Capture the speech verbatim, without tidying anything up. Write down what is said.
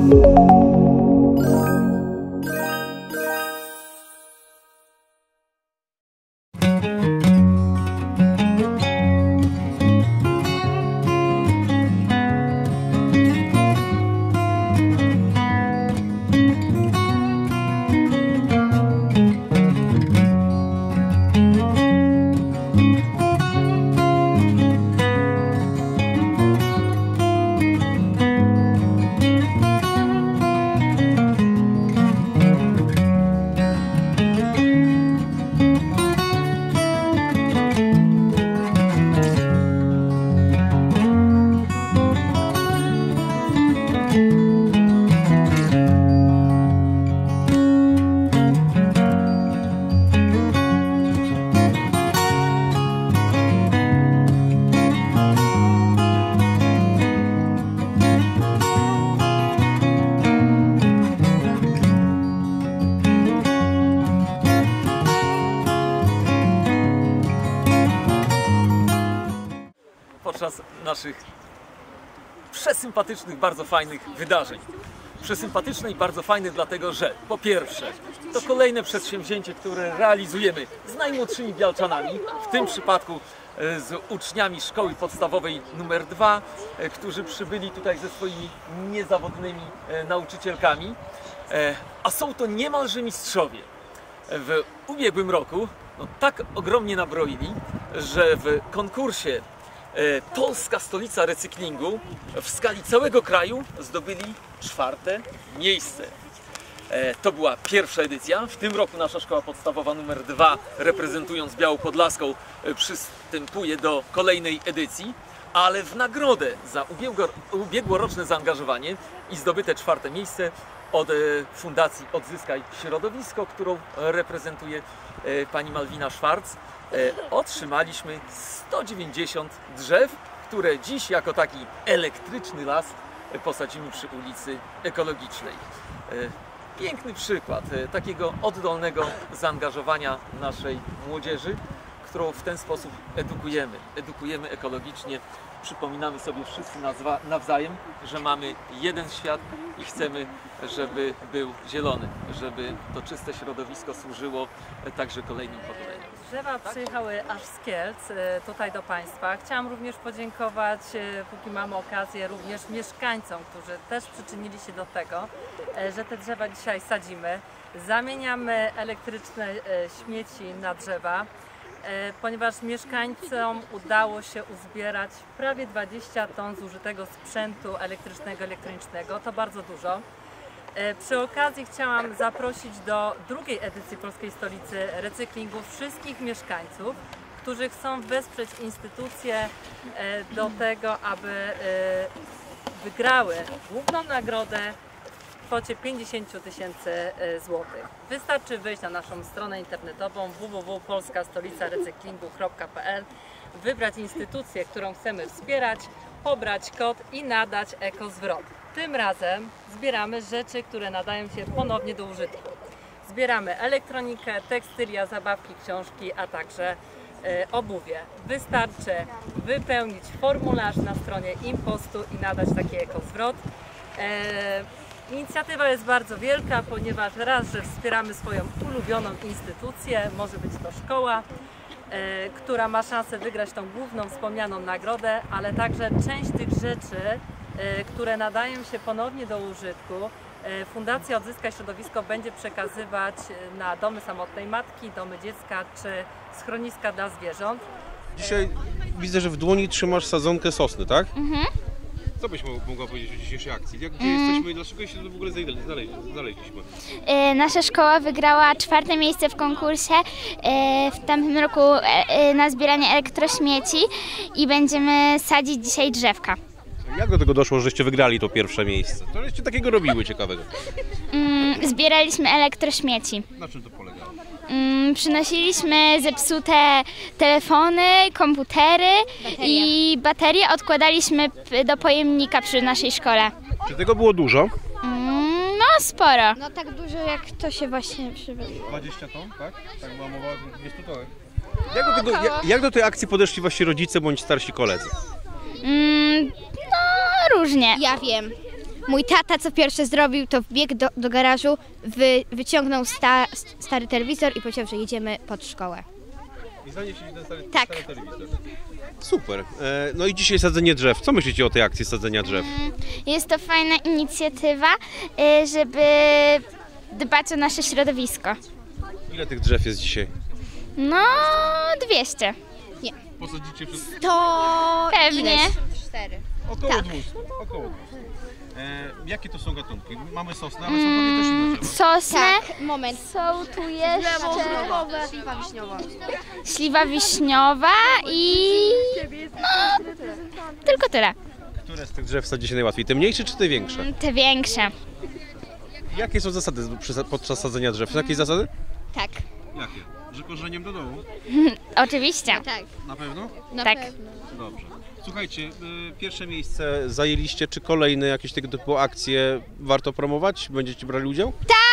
Podczas naszych przesympatycznych, bardzo fajnych wydarzeń. Przesympatyczne i bardzo fajne dlatego, że po pierwsze to kolejne przedsięwzięcie, które realizujemy z najmłodszymi bialczanami, w tym przypadku z uczniami szkoły podstawowej numer dwa, którzy przybyli tutaj ze swoimi niezawodnymi nauczycielkami, a są to niemalże mistrzowie. W ubiegłym roku no, tak ogromnie nabroili, że w konkursie Polska Stolica Recyklingu w skali całego kraju zdobyli czwarte miejsce. To była pierwsza edycja. W tym roku nasza szkoła podstawowa numer dwa, reprezentując Białopodlaską, przystępuje do kolejnej edycji, ale w nagrodę za ubiegłoroczne zaangażowanie i zdobyte czwarte miejsce od Fundacji Odzyskaj Środowisko, którą reprezentuje pani Malwina Szwarc, otrzymaliśmy sto dziewięćdziesiąt drzew, które dziś jako taki elektryczny las posadzimy przy ulicy Ekologicznej. Piękny przykład takiego oddolnego zaangażowania naszej młodzieży, którą w ten sposób edukujemy. Edukujemy ekologicznie, przypominamy sobie wszyscy nawzajem, że mamy jeden świat i chcemy, żeby był zielony, żeby to czyste środowisko służyło także kolejnym pokoleniom. Drzewa przyjechały aż z Kielc tutaj do Państwa. Chciałam również podziękować, póki mamy okazję, również mieszkańcom, którzy też przyczynili się do tego, że te drzewa dzisiaj sadzimy. Zamieniamy elektryczne śmieci na drzewa, ponieważ mieszkańcom udało się uzbierać prawie dwadzieścia ton zużytego sprzętu elektrycznego, elektronicznego. To bardzo dużo. Przy okazji chciałam zaprosić do drugiej edycji Polskiej Stolicy Recyklingu wszystkich mieszkańców, którzy chcą wesprzeć instytucje do tego, aby wygrały główną nagrodę w kwocie pięćdziesiąt tysięcy złotych. Wystarczy wyjść na naszą stronę internetową w w w kropka polska stolica recyklingu kropka p l, wybrać instytucję, którą chcemy wspierać, pobrać kod i nadać ekozwrot. Tym razem zbieramy rzeczy, które nadają się ponownie do użytku. Zbieramy elektronikę, tekstylia, zabawki, książki, a także y, obuwie. Wystarczy wypełnić formularz na stronie Impostu i nadać taki ekozwrot. E, inicjatywa jest bardzo wielka, ponieważ raz, że wspieramy swoją ulubioną instytucję, może być to szkoła, e, która ma szansę wygrać tą główną wspomnianą nagrodę, ale także część tych rzeczy, które nadają się ponownie do użytku, Fundacja Odzyskaj Środowisko będzie przekazywać na domy samotnej matki, domy dziecka czy schroniska dla zwierząt. Dzisiaj widzę, że w dłoni trzymasz sadzonkę sosny, tak? Mhm. Co byś mogła powiedzieć o dzisiejszej akcji? Jak, gdzie mm. jesteśmy i dlaczego się tu w ogóle znaleźliśmy? Yy, nasza szkoła wygrała czwarte miejsce w konkursie yy, w tamtym roku yy, na zbieranie elektrośmieci i będziemy sadzić dzisiaj drzewka. Jak do tego doszło, żeście wygrali to pierwsze miejsce? To żeście takiego robiły ciekawego? Mm, zbieraliśmy elektrośmieci. Na czym to polegało? Mm, przynosiliśmy zepsute telefony, komputery baterie. i baterie odkładaliśmy do pojemnika przy naszej szkole. Czy tego było dużo? Mm, no sporo. No tak dużo jak to się właśnie przybyło. dwadzieścia ton, tak? Tak była mowa o dwudziestu tonach. Jak do, tego, jak, jak do tej akcji podeszli wasi rodzice bądź starsi koledzy? Mm, no różnie. Ja wiem. mój tata co pierwsze zrobił, to wbiegł do, do garażu, wy, wyciągnął sta, stary telewizor i powiedział, że jedziemy pod szkołę. I zanieśliście ten stary, Tak. stary telewizor. Super. E, no i dzisiaj sadzenie drzew. Co myślicie o tej akcji sadzenia drzew? Jest to fajna inicjatywa, y, żeby dbać o nasze środowisko. Ile tych drzew jest dzisiaj? No, dwieście. Posadzicie przez To Pewnie. Cztery. około dwieście. Około dwieście. E, jakie to są gatunki? Mamy sosnę, ale są pewnie też inne drzewa. Sosnę. Tak, moment. Są tu jeszcze Śliwa wiśniowa. śliwa wiśniowa i no, tylko tyle. Które z tych drzew sadzicie najłatwiej? Te mniejsze czy te większe? Te większe. Jakie są zasady przy- podczas sadzenia drzew? Są jakieś zasady? Tak. Jakie? Że korzeniem do dołu? Oczywiście. Tak, Na pewno? na Tak. pewno. Dobrze. Słuchajcie, y, pierwsze miejsce zajęliście, czy kolejne jakieś tego typu akcje warto promować? Będziecie brali udział? Tak.